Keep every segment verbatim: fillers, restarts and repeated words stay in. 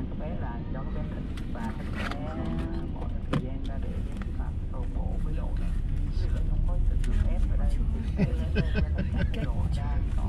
hai các bé là do các bé thích và các bé bỏ thời gian ra để chúng ta tô bổ với đồ này, chứ không có sự cưỡng ép ở đây để lấy lên tất cả các đồ đang có.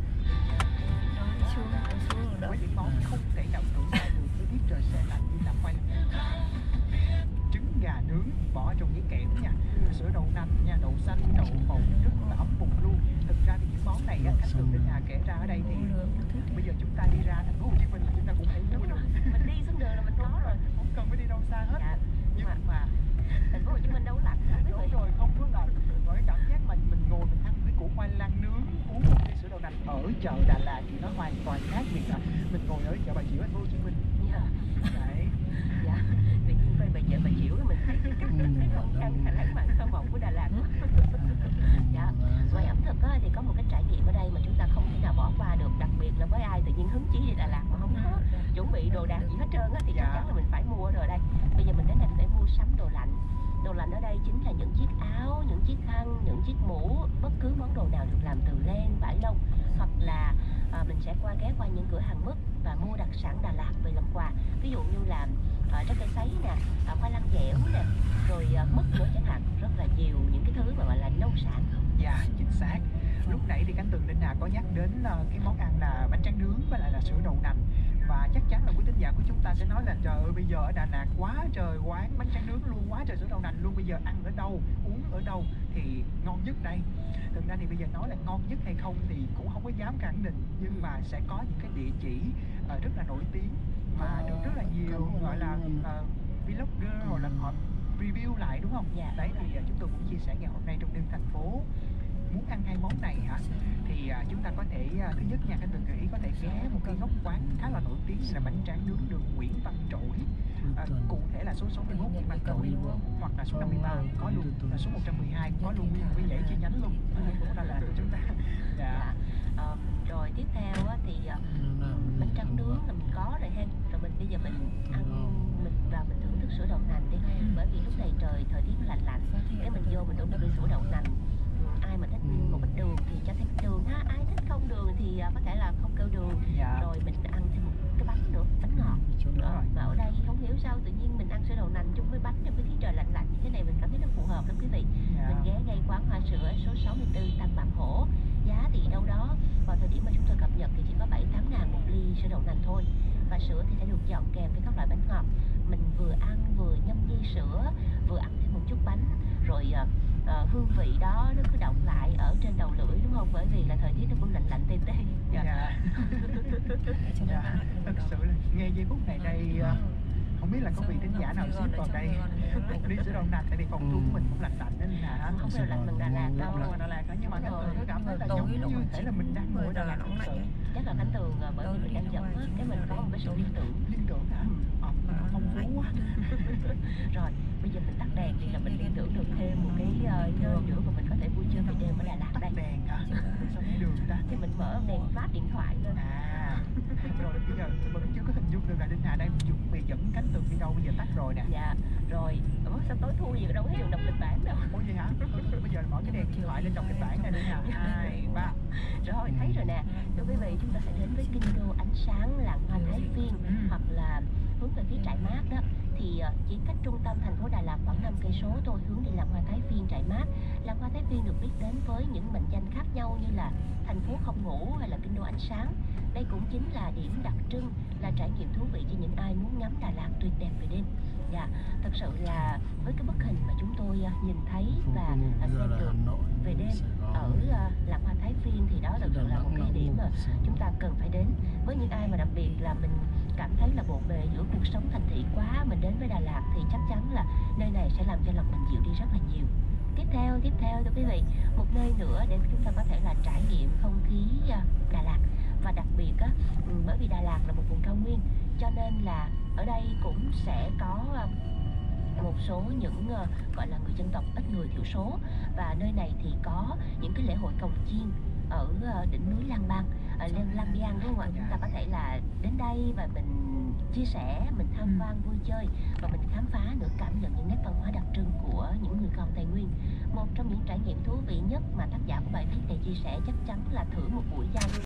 Với những món không thể nào tưởng ra được với tiết trời se lạnh như là khoai lang trứng gà nướng bỏ trong cái kẹo nha, sữa đậu nành nha, đậu xanh, đậu phộng rất là ấm bụng luôn. Thực ra thì những món này Khánh Tường Linh Hà kể ra ở đây thì bây giờ chúng ta đi ra thành phố Hồ Chí Minh là chúng ta cũng thấy mua được. Mình đi xuống đường là mình có rồi, không cần phải đi đâu xa hết. Dạ, nhưng mà, mà thành phố Hồ Chí Minh đâu lạnh đâu quý vị. Đúng rồi, không có lạnh. Rồi cái cảm giác mà mình ngồi mình ăn cái củ khoai lang nướng uống một ly sữa đậu nành ở chợ Đà Lạt thì nó hoàn toàn khác biệt ạ. Mình ngồi ở chợ Bà Chiểu thành phố Hồ Chí Minh. Dạ. Đấy. Dạ. Tự nhiên quay về chợ Bà Chiểu mình thấy cái cái không gian lãng mạn thơ mộng của Đà Lạt. Dạ. Ngoài ẩm thực á, thì có một cái trải nghiệm ở đây mà chúng ta không thể nào bỏ qua được, đặc biệt là với ai tự nhiên hứng chí đi Đà Lạt mà không có chuẩn bị đồ đạc gì hết trơn á thì chắc chắn là mình phải mua rồi đây. Bây giờ mình đến đây để mua sắm đồ lạnh. Đồ lạnh ở đây chính là những chiếc áo, những chiếc khăn, những chiếc mũ, bất cứ món đồ nào được làm từ len, vải lông, hoặc là à, mình sẽ qua ghé qua những cửa hàng mứt và mua đặc sản Đà Lạt về làm quà. Ví dụ như là à, trái cây sấy nè, à, khoai lang dẻo nè, rồi à, mứt nữa chẳng hạn, rất là nhiều những cái thứ mà gọi là nông sản. Dạ, chính xác. Lúc nãy thì Khánh Tường Linh Hà có nhắc đến uh, cái món ăn là bánh tráng nướng với lại là sữa đậu nành. Và chắc chắn là quý thính giả của chúng ta sẽ nói là trời ơi bây giờ ở Đà Lạt quá trời quán bánh tráng nướng luôn, quá trời sữa đậu nành luôn. Bây giờ ăn ở đâu, uống ở đâu thì ngon nhất đây? Thực ra thì bây giờ nói là ngon nhất hay không thì cũng không có dám khẳng định. Nhưng mà sẽ có những cái địa chỉ uh, rất là nổi tiếng mà được rất là nhiều gọi là uh, vlogger hoặc là họ review lại, đúng không? Dạ. Đấy thì uh, chúng tôi cũng chia sẻ ngày hôm nay trong đêm thành phố. Muốn ăn hai món này hả? Thì uh, chúng ta có thể uh, thứ nhất nha, Khánh Tường gợi ý có thể ghé một cái góc quán khá là nổi tiếng là bánh tráng nướng đường Nguyễn Văn Trỗi. Uh, cụ thể là số sáu mươi mốt Nguyễn Văn Trỗi hoặc là số năm mươi ba có luôn, là số một trăm mười hai có luôn nguyên cái dãy chi nhánh luôn. Cũng là là chúng ta. Dạ. Uh, rồi tiếp theo á, thì uh, bánh tráng nướng là mình có rồi ha. Rồi mình bây giờ mình ăn mình vào mình thưởng thức sữa đậu nành đi. Bởi vì lúc này trời thời tiết lạnh lạnh, cái mình vô mình uống một ly sữa đậu nành. Ai mà thích một ít đường thì cho thêm đường ha, ai thích không đường thì có thể là không kêu đường. Dạ. Rồi mình ăn thêm một cái bánh nữa, bánh ngọt. Ờ, mà ở đây không hiểu sao tự nhiên mình ăn sữa đậu nành chung với bánh trong cái tiết trời lạnh lạnh như thế này mình cảm thấy nó phù hợp lắm quý vị. Dạ. Mình ghé ngay quán hoa sữa số sáu mươi tư Tăng Bạc Hổ. Giá thì đâu đó vào thời điểm mà chúng tôi cập nhật thì chỉ có bảy tám ngàn một ly sữa đậu nành thôi. Và sữa thì sẽ được dọn kèm với các loại bánh ngọt. Mình vừa ăn vừa nhâm nhi sữa, vừa ăn thêm một chút bánh. Rồi uh, uh, hương vị đó nó cứ động lại ở trên đầu lưỡi, đúng không? Bởi vì là thời tiết nó cũng lạnh lạnh tê tê. Dạ. Dạ. Dạ. Thực sự là nghe giây phút này đây uh, không biết là có vị thính giả nào ship vào đây một ly sữa đậu nành, tại vì phòng thu của mình cũng lạnh lạnh nên là không phải lạnh bằng Đà Lạt đâu. Không là Đà Lạt nhưng mà Khánh Tường nó cảm thấy là giống như thể là mình đang ngồi ở Đà Lạt thật sự. Chắc là Khánh Tường bởi vì mình đang dẫn á, cái mình có một cái sự liên tưởng. Liên tưởng hả? Ờ, phong phú quá. Rồi bây giờ mình tắt đèn thì là mình liên tưởng được thêm một cái uh, nơi nữa mà mình có thể vui chơi về đêm ở Đà Lạt đây. Tắt đèn hả? Sao thấy đường ta? Thì mình mở đèn flash điện thoại lên. À, rồi bây giờ mình chưa có hình dung được là Linh Hà đang chuẩn bị dẫn Khánh Tường đi đâu, bây giờ tắt rồi nè. Dạ, rồi, ủa sao tối thui gì đâu thấy đường đọc kịch bản đâu. Ủa vậy hả? Bây giờ mở cái đèn điện thoại lên đọc kịch bản này Linh Hà. Hai, ba. Rồi, thấy rồi nè. Thưa quý vị, chúng ta sẽ đến với kinh đô ánh sáng làng hoa Thái Phiên, ừ. hoặc là hướng về phía Trại Mát đó. Thì uh, chỉ cách trung tâm thành phố Đà Lạt khoảng năm cây số thôi, hướng đi làng hoa Thái Phiên, Trại Mát. Làng hoa Thái Phiên được biết đến với những mệnh danh khác nhau như là thành phố không ngủ hay là kinh đô ánh sáng. Đây cũng chính là điểm đặc trưng, là trải nghiệm thú vị cho những ai muốn ngắm Đà Lạt tuyệt đẹp về đêm. Dạ, thật sự là với cái bức hình mà chúng tôi uh, nhìn thấy và uh, xem được về đêm ở uh, làng hoa Thái Phiên thì đó thật sự là một cái điểm mà chúng ta cần phải đến. Với những ai mà đặc biệt là mình cảm thấy là bộn bề giữa cuộc sống thành thị quá, mình đến với Đà Lạt thì chắc chắn là nơi này sẽ làm cho lòng mình dịu đi rất là nhiều. Tiếp theo, tiếp theo thưa quý vị, một nơi nữa để chúng ta có thể là trải nghiệm không khí uh, Đà Lạt. Và đặc biệt á, bởi vì Đà Lạt là một vùng cao nguyên cho nên là ở đây cũng sẽ có uh, một số những uh, gọi là người dân tộc ít người thiểu số. Và nơi này thì có những cái lễ hội cồng chiên ở uh, đỉnh núi Lang Bang, ở uh, Lang Biang, đúng không ạ? Chúng ta có thể là đến đây và mình chia sẻ, mình tham quan vui chơi và mình khám phá được, cảm nhận những nét văn hóa đặc trưng của những người con Tây Nguyên. Một trong những trải nghiệm thú vị nhất mà tác giả của bài viết này chia sẻ chắc chắn là thử một buổi giao lưu